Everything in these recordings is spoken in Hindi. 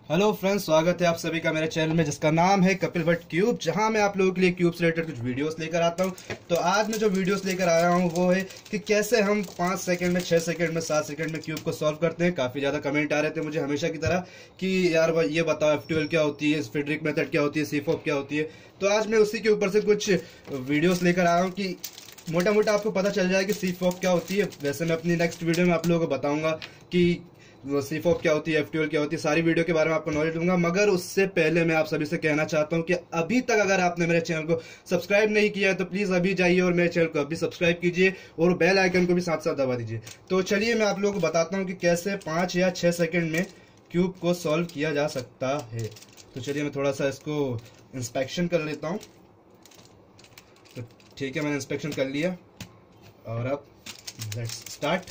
हेलो फ्रेंड्स, स्वागत है आप सभी का मेरे चैनल में जिसका नाम है कपिल भट्ट क्यूब, जहां मैं आप लोगों के लिए क्यूब से रिलेटेड कुछ वीडियोस लेकर आता हूं। तो आज मैं जो वीडियोस लेकर आया हूं वो है कि कैसे हम 5 सेकंड में, 6 सेकंड में, 7 सेकंड में क्यूब को सॉल्व करते हैं। काफ़ी ज़्यादा कमेंट आ रहे थे मुझे हमेशा की तरह कि यार ये बताओ F12 क्या होती है, फ्रेडरिक मेथड क्या होती है, CFOP क्या होती है। तो आज मैं उसी के ऊपर से कुछ वीडियोज़ लेकर आया हूँ कि मोटा मोटा आपको पता चल जाए कि CFOP क्या होती है। वैसे मैं अपनी नेक्स्ट वीडियो में आप लोगों को बताऊंगा कि CFOP क्या होती है, F12 क्या होती है, सारी वीडियो के बारे में आपको नॉलेज दूंगा। मगर उससे पहले मैं आप सभी से कहना चाहता हूं कि अभी तक अगर आपने मेरे चैनल को सब्सक्राइब नहीं किया है तो प्लीज अभी जाइए और मेरे चैनल को अभी सब्सक्राइब कीजिए और बेल आइकन को भी साथ साथ दबा दीजिए। तो चलिए मैं आप लोगों को बताता हूँ कि कैसे 5 या 6 सेकेंड में क्यूब को सॉल्व किया जा सकता है। तो चलिए मैं थोड़ा सा इसको इंस्पेक्शन कर लेता हूँ। तो ठीक है, मैंने इंस्पेक्शन कर लिया और अब लेट्स स्टार्ट।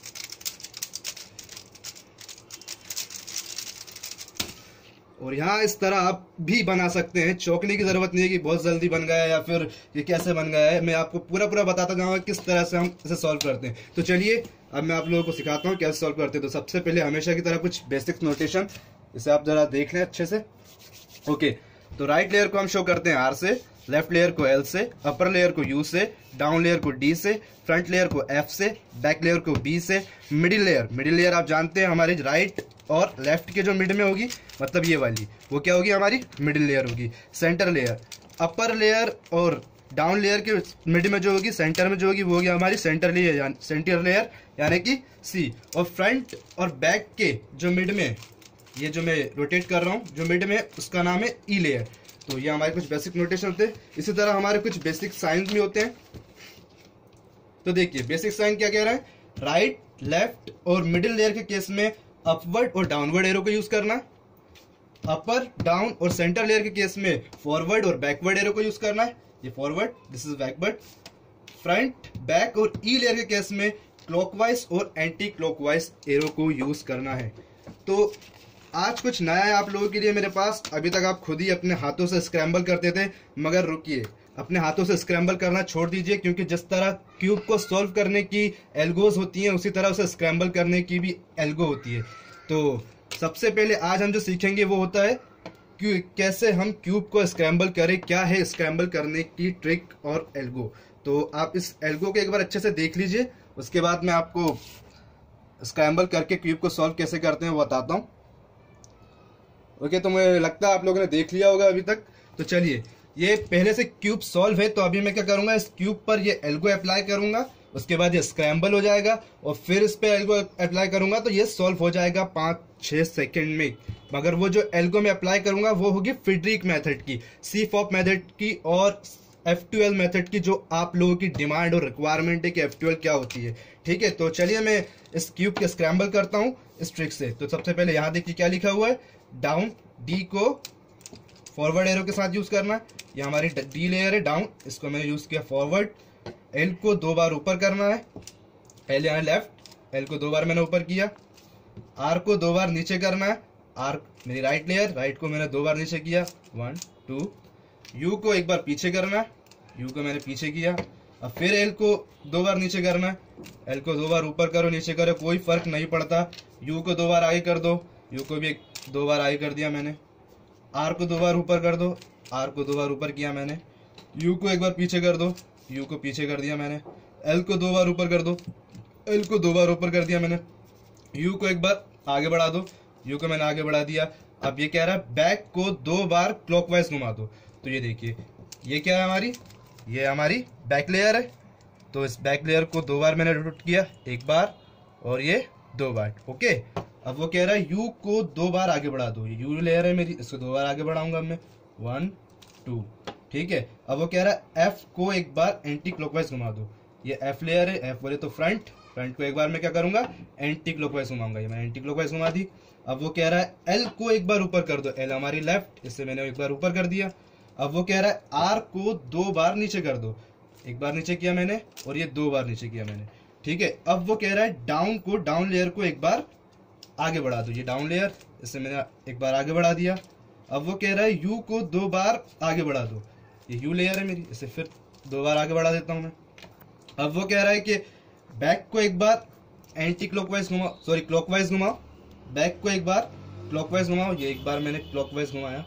और यहाँ इस तरह आप भी बना सकते हैं, चौंकने की जरूरत नहीं है कि बहुत जल्दी बन गया है या फिर ये कैसे बन गया है। मैं आपको पूरा बताता जाऊंगा किस तरह से हम इसे सॉल्व करते हैं। तो चलिए अब मैं आप लोगों को सिखाता हूँ कैसे सॉल्व करते हैं। तो सबसे पहले हमेशा की तरह कुछ बेसिक नोटेशन, इसे आप जरा देख लें अच्छे से। ओके, तो राइट लेयर को हम शो करते हैं R से, लेफ्ट लेयर को L से, अपर लेयर को U से, डाउन लेयर को D से, फ्रंट लेयर को F से, बैक लेयर को B से, मिडिल लेयर आप जानते हैं हमारी राइट और लेफ्ट के जो मिड में होगी, मतलब ये वाली, वो क्या होगी, हमारी मिडिल लेयर होगी। सेंटर लेयर, अपर लेयर और डाउन लेयर के मिड में जो होगी, सेंटर में जो होगी, वो होगी हमारी सेंटर लेयर यानी कि C। और फ्रंट और बैक के जो मिड में, ये जो मैं रोटेट कर रहा हूँ, जो मिड में, उसका नाम है E लेयर। तो ये हमारे कुछ बेसिक नोटेशन होते हैं। इसी तरह हमारे कुछ बेसिक साइंस भी होते हैं। तो देखिए बेसिक साइन क्या कह रहा है, राइट, लेफ्ट और मिडिल लेयर के केस में अपवर्ड और डाउनवर्ड एरो को यूज करना, अपर, डाउन और सेंटर लेयर के केस में फॉरवर्ड और बैकवर्ड एरो को यूज करना है। ये forward, this is backward. Front, back और ई लेयर के केस में क्लॉकवाइज और एंटी क्लॉकवाइज एरो को यूज करना है। तो आज कुछ नया है आप लोगों के लिए मेरे पास। अभी तक आप खुद ही अपने हाथों से स्क्रैम्बल करते थे, मगर रुकिए, अपने हाथों से स्क्रैम्बल करना छोड़ दीजिए, क्योंकि जिस तरह क्यूब को सॉल्व करने की एल्गोज होती हैं उसी तरह उसे स्क्रैम्बल करने की भी एल्गो होती है। तो सबसे पहले आज हम जो सीखेंगे वो होता है कि कैसे हम क्यूब को स्क्रैम्बल करें, क्या है स्क्रैम्बल करने की ट्रिक और एल्गो। तो आप इस एल्गो को एक बार अच्छे से देख लीजिए, उसके बाद मैं आपको स्क्रैम्बल करके क्यूब को सॉल्व कैसे करते हैं वो बताता हूँ। ओके, तो मुझे लगता है आप लोगों ने देख लिया होगा अभी तक। तो चलिए, ये पहले से क्यूब सॉल्व है, तो अभी मैं क्या करूंगा, इस क्यूब पर ये एल्गो अप्लाई करूंगा, उसके बाद ये स्क्रैम्बल हो जाएगा और फिर इस पे एल्गो अप्लाई करूंगा तो ये सॉल्व हो जाएगा 5-6 सेकंड में। मगर वो जो एल्गो में अप्लाई करूंगा वो होगी फ्रेडरिक मेथड की, CFOP मेथड की और F12 मेथड की, जो आप लोगों की डिमांड और रिक्वायरमेंट है कि F12 क्या होती है। ठीक है, तो चलिए मैं इस क्यूब के स्क्रैम्बल करता हूँ इस ट्रिक से। तो सबसे पहले यहाँ देखिए क्या लिखा हुआ है, डाउन, D को फॉरवर्ड एरो के साथ यूज करना है। ये हमारी D लेयर है डाउन, इसको मैंने यूज किया फॉरवर्ड। L को 2 बार ऊपर करना है, L यहाँ लेफ्ट, L को 2 बार मैंने ऊपर किया। R को 2 बार नीचे करना है, R मेरी राइट लेयर, राइट को मैंने 2 बार नीचे किया, 1 2। U को 1 बार पीछे करना है, U को मैंने पीछे किया। अब फिर L को 2 बार नीचे करना है, L को 2 बार ऊपर करो नीचे करो, कोई फर्क नहीं पड़ता। U को 2 बार आगे कर दो, U को भी 2 बार आगे कर दिया मैंने। R को 2 बार ऊपर कर दो, R को 2 बार ऊपर किया मैंने। U को 1 बार पीछे कर दो, U को पीछे कर दिया मैंने। L को 2 बार ऊपर कर दो, L को 2 बार ऊपर कर दिया मैंने। U को 1 बार आगे बढ़ा दो, U को मैंने आगे बढ़ा दिया। अब ये कह रहा है बैक को 2 बार क्लॉकवाइज घुमा दो। तो ये देखिए, ये क्या है हमारी, ये हमारी बैक लेयर है। तो इस बैक लेयर को 2 बार मैंने रोटेट किया, 1 बार और ये 2 बार। ओके, अब वो कह रहा है U को 2 बार आगे बढ़ा दो, ये U लेयर है मेरी, इसको 2 बार आगे बढ़ाऊंगा मैं, 1 2। ठीक है, अब वो कह रहा है F को 1 बार एंटी क्लॉकवाइज घुमा दो, ये F लेयर है, F बोले तो फ्रंट को 1 बार मैं क्या करूंगा, एंटी क्लॉकवाइज घुमाऊंगा, ये मैंने एंटी क्लॉकवाइज घुमा दी। अब वो कह रहा है L को 1 बार ऊपर कर दो, L हमारी लेफ्ट, इससे मैंने 1 बार ऊपर कर दिया। अब वो कह रहा है R को 2 बार नीचे कर दो, 1 बार नीचे किया मैंने और ये 2 बार नीचे किया मैंने। ठीक है, अब वो कह रहा है डाउन लेयर को 1 बार आगे बढ़ा दो, ये डाउन लेयर, इससे मैंने 1 बार आगे बढ़ा दिया। अब वो कह रहा है U को 2 बार आगे बढ़ा दो, ये U लेयर है मेरी, इसे फिर 2 बार आगे बढ़ा देता हूं मैं। अब वो कह रहा है कि बैक को 1 बार एंटी क्लॉकवाइज घुमाओ, सॉरी क्लॉकवाइज घुमाओ, बैक को 1 बार क्लॉकवाइज घुमाओ, ये एक बार मैंने क्लॉकवाइज घुमाया।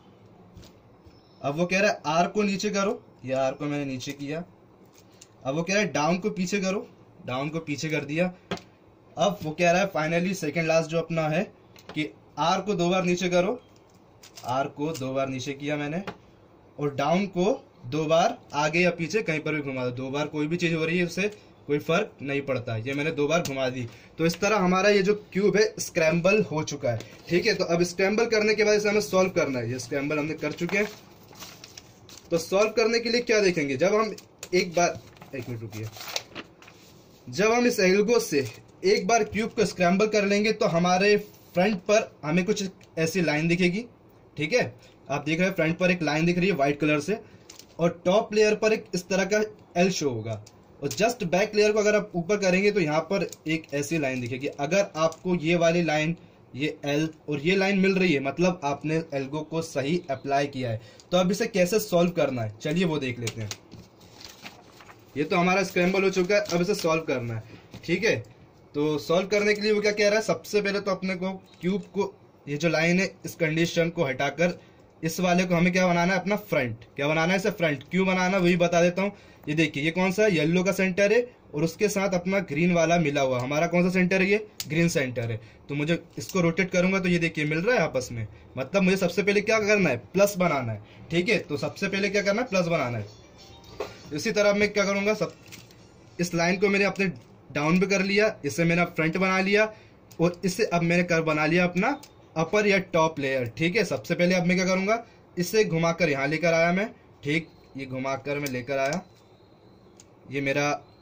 अब वो कह रहा है आर को नीचे करो, ये आर को मैंने नीचे किया। अब वो कह रहा है डाउन को पीछे करो, डाउन को पीछे कर दिया। अब वो कह रहा है फाइनली सेकंड लास्ट जो अपना है कि आर को 2 बार नीचे करो, आर को 2 बार नीचे किया मैंने, और डाउन को 2 बार आगे या पीछे कहीं पर भी घुमा दो। 2 बार कोई भी चीज हो रही है उससे कोई फर्क नहीं पड़ता। ये मैंने 2 बार घुमा दी। तो इस तरह हमारा ये जो क्यूब है स्क्रैम्बल हो चुका है। ठीक है, तो अब स्क्रैम्बल करने के बाद इसे हमें सॉल्व करना है। ये स्क्रैम्बल हमने कर चुके हैं। तो सॉल्व करने के लिए क्या देखेंगे, जब हम एक मिनट रुकिए, जब हम इस एल्गो से एक बार क्यूब को स्क्रैम्बल कर लेंगे तो हमारे फ्रंट पर हमें कुछ ऐसी लाइन दिखेगी। ठीक है, आप देख रहे हैं फ्रंट पर एक लाइन दिख रही है व्हाइट कलर से, और टॉप लेयर पर एक इस तरह का एल शो होगा, और जस्ट बैक लेयर को अगर आप ऊपर करेंगे तो यहाँ पर एक ऐसी लाइन दिखेगी। अगर आपको ये वाली लाइन, ये एल और ये लाइन मिल रही है, मतलब आपने एल्गो को सही अप्लाई किया है। तो अब इसे कैसे सॉल्व करना है, चलिए वो देख लेते हैं। ये तो हमारा स्क्रैम्बल हो चुका है, अब इसे सॉल्व करना है। ठीक है, तो सॉल्व करने के लिए वो क्या कह रहा है, सबसे पहले तो अपने को क्यूब को, ये जो लाइन है इस कंडीशन को हटाकर इस वाले को हमें क्या बनाना है, अपना फ्रंट। क्या बनाना है, इसे फ्रंट। क्यों बनाना वही बता देता हूँ। ये देखिए, ये कौन सा है, येलो का सेंटर है, और उसके साथ अपना ग्रीन वाला मिला हुआ। हमारा कौन सा सेंटर है, ये ग्रीन सेंटर है। तो मुझे इसको रोटेट करूंगा तो ये देखिए मिल रहा है आपस में। मतलब मुझे सबसे पहले क्या करना है, प्लस बनाना है। ठीक है, तो सबसे पहले क्या करना है, प्लस बनाना है। इसी तरह मैं क्या करूंगा, सब इस लाइन को मैंने अपने डाउन पे कर लिया, इसे मैंने फ्रंट बना लिया, और इससे अब मैंने कर बना लिया अपना अपर या टॉप लेयर। ठीक है, सबसे पहले अब मैं क्या करूंगा, इसे घुमाकर यहाँ लेकर आया मैं। ठीक, ये घुमाकर मैं लेकर आया, ये मेरा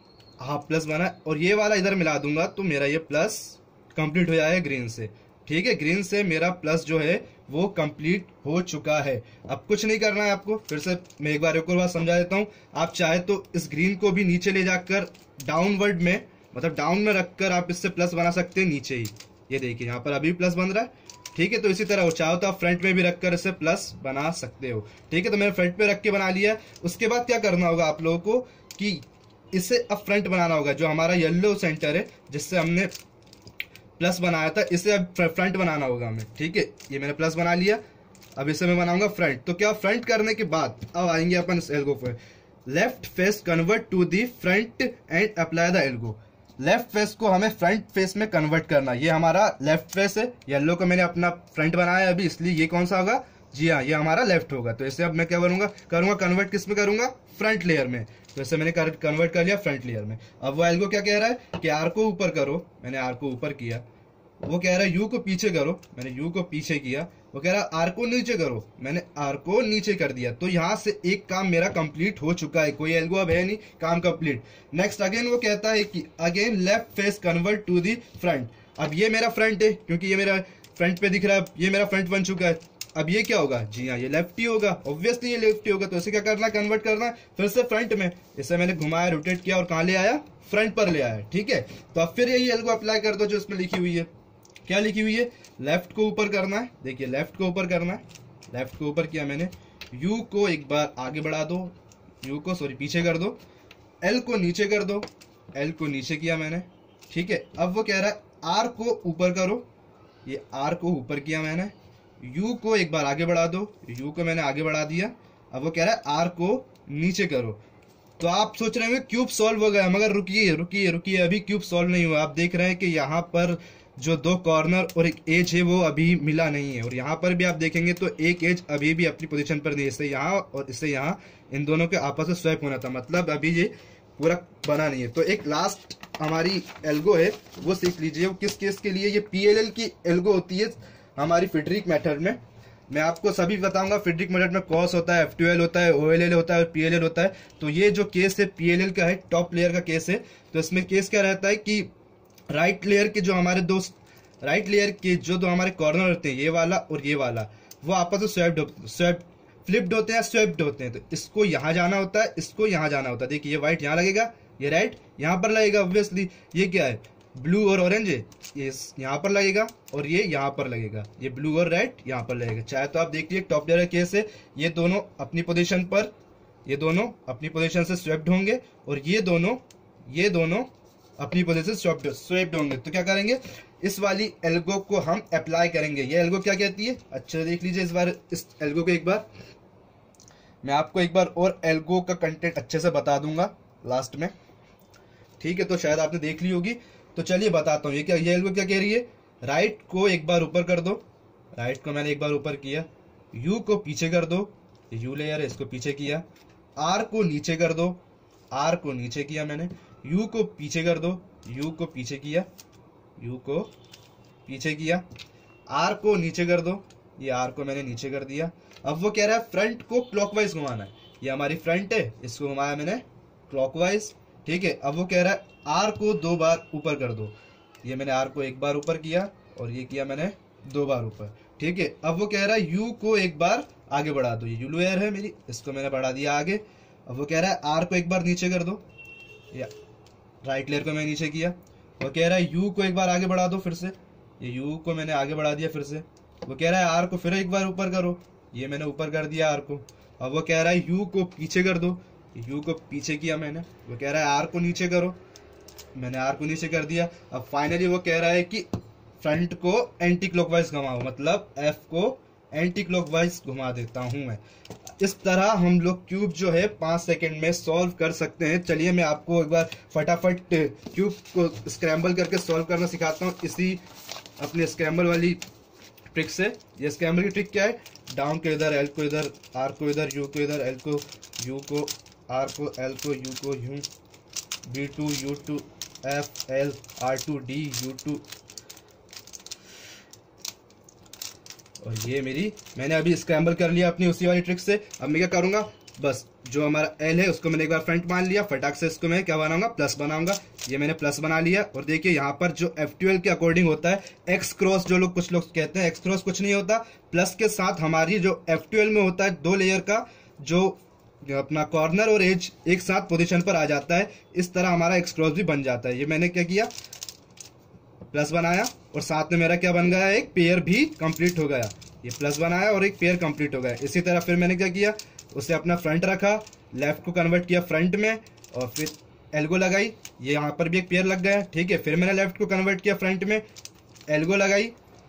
हाफ प्लस बना, और ये वाला इधर मिला दूंगा तो मेरा ये प्लस कंप्लीट हो जाएगा ग्रीन से। ठीक है, ग्रीन से मेरा प्लस जो है वो कंप्लीट हो चुका है। अब कुछ नहीं करना है आपको, फिर से मैं एक बार बात समझा देता हूँ। आप चाहे तो इस ग्रीन को भी नीचे ले जाकर डाउनवर्ड में, मतलब डाउन में रखकर आप इससे प्लस बना सकते हैं नीचे ही। ये देखिए यहाँ पर अभी प्लस बन रहा है। ठीक है, तो इसी तरह चाहो तो आप फ्रंट में भी रखकर इसे प्लस बना सकते हो। ठीक है, तो मैंने फ्रंट पे रख के बना लिया। उसके बाद क्या करना होगा आप लोगों को कि इसे अब फ्रंट बनाना होगा। जो हमारा येलो सेंटर है जिससे हमने प्लस बनाया था, इसे अब फ्रंट बनाना होगा हमें। ठीक है, ये मैंने प्लस बना लिया, अब इसे मैं बनाऊंगा फ्रंट। तो क्या फ्रंट करने के बाद अब आएंगे अपन इस एल्गो पे। Left face convert to the front and apply the algo. Left face को हमें फ्रंट फेस में कन्वर्ट करना। ये हमारा लेफ्ट फेस है, येलो को मैंने अपना फ्रंट बनाया अभी, इसलिए ये कौन सा होगा, जी हाँ, ये हमारा लेफ्ट होगा। तो इसे अब मैं क्या करूंगा कन्वर्ट किस में करूंगा, फ्रंट लेयर में। तो इसे मैंने कन्वर्ट कर लिया फ्रंट लेयर में। अब वो एल्गो क्या कह रहा है कि आर को ऊपर करो, मैंने आर को ऊपर किया। वो कह रहा है यू को पीछे करो, मैंने यू को पीछे किया। वो कह रहा है आर को नीचे करो, मैंने आर को नीचे कर दिया। तो यहाँ से एक काम मेरा कंप्लीट हो चुका है, कोई एल्गो अब है नहीं, काम कंप्लीट। नेक्स्ट अगेन वो कहता है कि again left face convert to the front. अब ये मेरा फ्रंट है, क्योंकि ये मेरा फ्रंट पे दिख रहा है, ये मेरा फ्रंट बन चुका है। अब ये क्या होगा, जी हाँ, ये लेफ्ट ही होगा, ऑब्वियसली ये लेफ्ट ही होगा। तो इसे क्या करना है, कन्वर्ट करना है फिर से फ्रंट में। इसे मैंने घुमाया, रोटेट किया, और कहाँ ले आया, फ्रंट पर ले आया। ठीक है, तो अब फिर यही एल्गो अप्लाई कर दो जो इसमें लिखी हुई है। क्या लिखी हुई है, लेफ्ट को ऊपर करना है। देखिए लेफ्ट को ऊपर करना है, लेफ्ट को ऊपर किया मैंने। यू को एक बार आगे बढ़ा दो, यू को सॉरी पीछे कर दो। एल को नीचे कर दो, एल को नीचे किया मैंने। ठीक है, अब वो कह रहा है आर को ऊपर करो, ये आर को ऊपर किया मैंने। यू को एक बार आगे बढ़ा दो, यू को मैंने आगे बढ़ा दिया। अब वो कह रहा है आर को नीचे करो। तो आप सोच रहे होंगे क्यूब सॉल्व हो गया, मगर रुकिए रुकिए रुकिए, अभी क्यूब सॉल्व नहीं हुआ। आप देख रहे हैं कि यहाँ पर जो 2 कॉर्नर और एक एज है वो अभी मिला नहीं है, और यहाँ पर भी आप देखेंगे तो एक एज अभी भी अपनी पोजीशन पर नहीं है। इससे यहाँ और इससे यहाँ, इन दोनों के आपस में स्वैप होना था, मतलब अभी ये पूरा बना नहीं है। तो एक लास्ट हमारी एल्गो है वो सीख लीजिए। वो किस केस के लिए, ये PLL की एल्गो होती है हमारी फिडरिक मेथड में। मैं आपको सभी बताऊंगा, फिडरिक मेथड में कॉस होता है, F2L होता है, OLL होता है और PLL होता है। तो ये जो केस है PLL का है, टॉप लेयर का केस है। तो इसमें केस क्या रहता है कि राइट लेयर के जो हमारे दो हमारे कॉर्नर होते हैं, ये वाला और ये वाला, वो आपस में फ्लिप्ड होते हैं, स्वैप्ड होते हैं। तो इसको यहाँ जाना होता है, इसको यहाँ जाना होता है। देखिए ये व्हाइट यहाँ लगेगा, ये राइट यहाँ पर लगेगा। ऑब्वियसली ये क्या है, ब्लू और ऑरेंज है, ये यहाँ पर लगेगा और ये यहाँ पर लगेगा। ये ब्लू और रेड यहाँ पर लगेगा। चाहे तो आप देखिए टॉप लेयर केस है, ये दोनों अपनी पोजीशन पर, ये दोनों अपनी पोजीशन से स्वैप्ड होंगे, और ये दोनों अपनी पोजीशन स्वेप्ड होंगे। तो क्या करेंगे, इस वाली एल्गो को हम अप्लाई करेंगे। ये एल्गो क्या कहती है, अच्छे से देख लीजिए इस बार इस एल्गो को एक बार। मैं आपको एक बार और एल्गो का कंटेंट अच्छे से बता दूंगा लास्ट में, ठीक है। तो शायद आपने देख ली होगी, तो चलिए बताता हूँ। ये एल्गो क्या कह रही है, राइट को एक बार ऊपर कर दो, राइट को मैंने एक बार ऊपर किया, यू को पीछे कर दो, यू लेयर है इसको पीछे किया, आर को नीचे कर दो, आर को नीचे किया मैंने, यू को पीछे कर दो, यू को पीछे किया, यू को पीछे किया, आर को नीचे कर दो, ये आर को मैंने नीचे कर दिया। अब वो कह रहा है फ्रंट को क्लॉकवाइज घुमाना है, ये हमारी फ्रंट है, इसको घुमाया मैंने क्लॉकवाइज, ठीक है। अब वो कह रहा है आर को 2 बार ऊपर कर दो, ये मैंने आर को 1 बार ऊपर किया और ये किया मैंने 2 बार ऊपर, ठीक है। अब वो कह रहा है यू को 1 बार आगे बढ़ा दो, ये यू लेयर है मेरी, इसको मैंने बढ़ा दिया आगे। अब वो कह रहा है आर को 1 बार नीचे कर दो, या राइट लेयर को मैं नीचे किया। वो कह रहा है यू को 1 बार आगे बढ़ा दो, फिर से ये यू को मैंने आगे बढ़ा दिया फिर से। वो कह रहा है आर को फिर 1 बार ऊपर करो, ये मैंने ऊपर कर दिया आर को। अब वो कह रहा है यू को पीछे कर दो, यू को पीछे किया मैंने। वो कह रहा है आर को नीचे करो, मैंने आर को नीचे कर दिया। अब फाइनली वो कह रहा है कि फ्रंट को एंटी क्लॉकवाइज घुमाओ, मतलब एफ को एंटी क्लॉकवाइज घुमा देता हूं मैं। इस तरह हम लोग क्यूब जो है 5 सेकंड में सॉल्व कर सकते हैं। चलिए मैं आपको एक बार फटाफट क्यूब को स्क्रैम्बल करके सॉल्व करना सिखाता हूँ इसी अपने स्क्रैम्बल वाली ट्रिक से। ये स्क्रैम्बल की ट्रिक क्या है, डाउन को इधर, एल को इधर, आर को इधर, यू को इधर, एल को यू को, आर को एल को, यू को U, B two U two F L, R two D, U two. और ये मेरी मैंने अभी स्क्रैम्बल कर लिया अपनी उसी वाली ट्रिक से। अब मैं क्या करूंगा, बस जो हमारा एल है उसको मैंने एक बार फ्रंट मान लिया, फटाक से इसको मैं क्या बनाऊंगा, प्लस बनाऊंगा। ये मैंने प्लस बना लिया। और देखिए यहाँ पर जो F12 के अकॉर्डिंग होता है एक्स क्रॉस, जो लोग कुछ लोग कहते हैं एक्स क्रॉस कुछ नहीं होता, प्लस के साथ हमारी जो F12 में होता है 2 लेयर का जो अपना कॉर्नर और एज एक साथ पोजीशन पर आ जाता है, इस तरह हमारा एक्स क्रॉस भी बन जाता है। ये मैंने क्या किया, प्लस बनाया और साथ में मेरा क्या बन गया, एक पेयर भी कंप्लीट हो गया। ये प्लस बनाया और एक पेयर कंप्लीट हो गया। इसी तरह फिर मैंने क्या किया, उसे अपना फ्रंट रखा, लेफ्ट को कन्वर्ट किया फ्रंट में और फिर एल्गो लगाई, ये यहाँ पर भी एक पेयर लग गया, ठीक है। फिर मैंने लेफ्ट को कन्वर्ट किया फ्रंट में, एल्गो लगाई,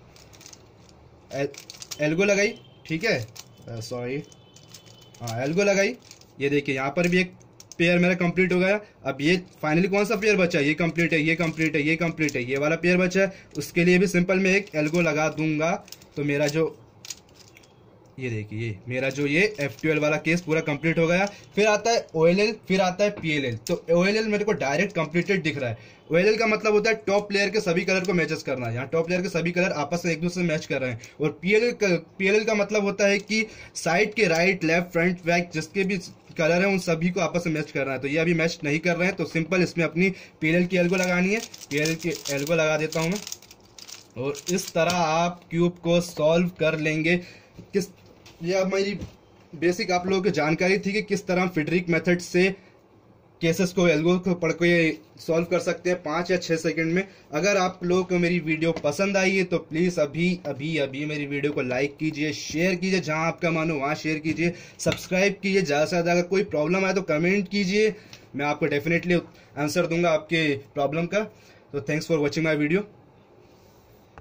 एल्गो लगाई, ठीक है, सॉरी हाँ एल्गो लगाई। ये देखिए यहाँ पर भी एक पेयर मेरा कंप्लीट हो गया। अब ये फाइनली कौन सा पेयर बचा है, ये कंप्लीट है, ये कंप्लीट है, ये कंप्लीट है, ये वाला पेयर बचा है। उसके लिए भी सिंपल मैं एक एल्गो लगा दूंगा। तो मेरा जो ये देखिए ये मेरा जो ये F12 वाला केस पूरा कंप्लीट हो गया। फिर आता है OLL, फिर आता है PLL। तो OLL मेरे को डायरेक्ट कंप्लीटेड दिख रहा है। OLL का मतलब होता है टॉप लेयर के सभी कलर को मैचेस करना। यहाँ टॉप लेयर के सभी कलर आपस में एक दूसरे से मैच कर रहे हैं। और PLL का मतलब होता है कि साइड के राइट, लेफ्ट, फ्रंट, बैक जिसके भी कलर है उन सभी को आपस में मैच करना है। तो ये अभी मैच नहीं कर रहे हैं, तो सिंपल इसमें अपनी PLL की एल्गो लगानी है। PLL की एल्गो लगा देता हूँ मैं और इस तरह आप क्यूब को सॉल्व कर लेंगे। ये अब मेरी बेसिक आप लोगों की जानकारी थी कि किस तरह फ्रेडरिक मेथड से केसेस को, एल्गो को पढ़ के सॉल्व कर सकते हैं 5 या 6 सेकंड में। अगर आप लोगों को मेरी वीडियो पसंद आई है तो प्लीज़ अभी अभी अभी मेरी वीडियो को लाइक कीजिए, शेयर कीजिए, जहां आपका मन हो वहां शेयर कीजिए, सब्सक्राइब कीजिए, ज़्यादा से ज़्यादा अगर कोई प्रॉब्लम आए तो कमेंट कीजिए, मैं आपको डेफिनेटली आंसर दूंगा आपके प्रॉब्लम का। तो thanks for watching my video.